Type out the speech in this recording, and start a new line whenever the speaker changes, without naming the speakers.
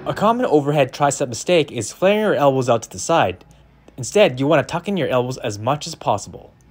A common overhead tricep mistake is flaring your elbows out to the side. Instead, you want to tuck in your elbows as much as possible.